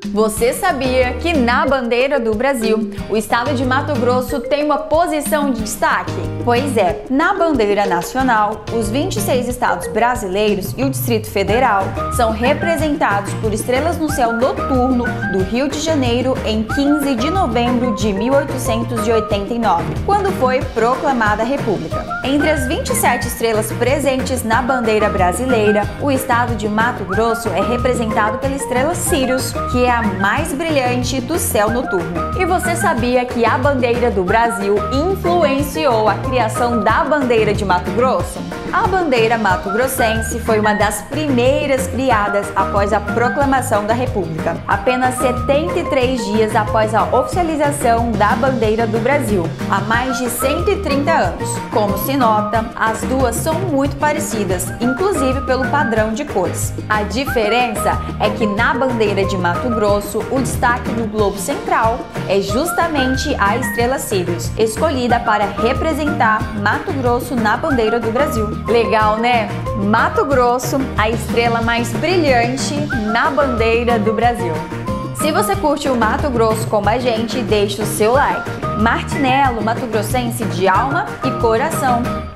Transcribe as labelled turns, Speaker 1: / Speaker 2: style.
Speaker 1: Você sabia que na bandeira do Brasil, o estado de Mato Grosso tem uma posição de destaque? Pois é, na bandeira nacional, os 26 estados brasileiros e o Distrito Federal são representados por estrelas no céu noturno do Rio de Janeiro em 15 de novembro de 1889, quando foi proclamada a República. Entre as 27 estrelas presentes na bandeira brasileira, o estado de Mato Grosso é representado pela estrela Sirius, que é a mais brilhante do céu noturno. E você sabia que a bandeira do Brasil influenciou a criação da bandeira de Mato Grosso? A bandeira mato-grossense foi uma das primeiras criadas após a proclamação da República, apenas 73 dias após a oficialização da bandeira do Brasil, há mais de 130 anos. Como se nota, as duas são muito parecidas, inclusive pelo padrão de cores. A diferença é que na bandeira de Mato Grosso, o destaque do globo central é justamente a estrela Sirius, escolhida para representar Mato Grosso na bandeira do Brasil. Legal, né? Mato Grosso, a estrela mais brilhante na bandeira do Brasil. Se você curte o Mato Grosso como a gente, deixe o seu like. Martinello, mato-grossense de alma e coração.